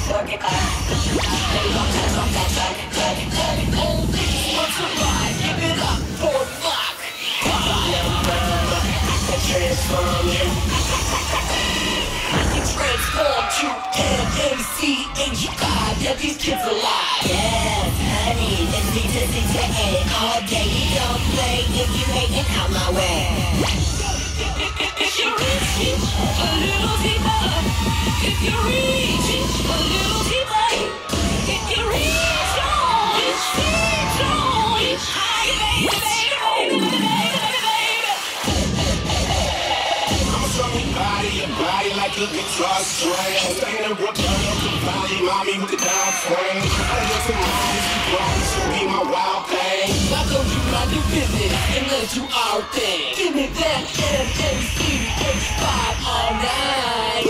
Transform you. Transform to MAC and you got that these kids alive. Yes, honey, it's B to C to A all day. You don't play if you hating out my way. If you reach a little deeper, if you reach a little deeper, if you reach on, it's high, baby, baby, baby, baby, baby. I'ma show me your body like a guitar string. Staying in Brooklyn, the body, mommy with the down frame. I got some mommies who grown, so be my wild thing. Why don't you mind your business and let you our thing? Give me that MACH5 all night.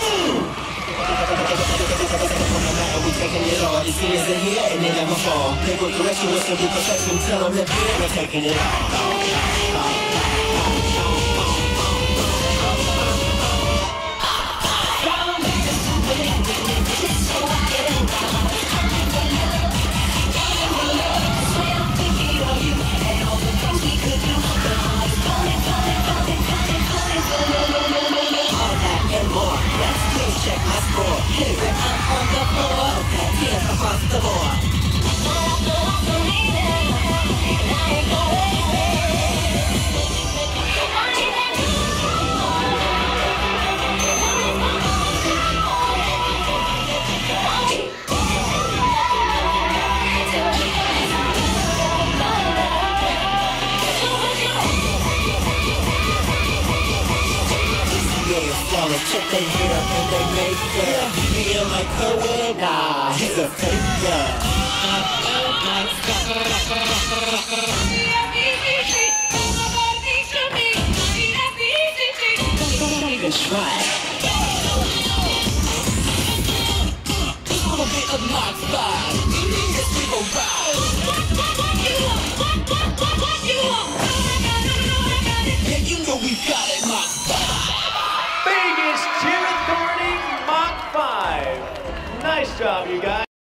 We taking it all, these singers in here and they never fall. Play with correction with some perfection, tell them that we're taking it all. Check my score. Here I'm on the floor. Tears across the board. Check they hair and they makeup. Feel like her way, nah, he's a faker. Don't even try. I'm a bit of Mach 5.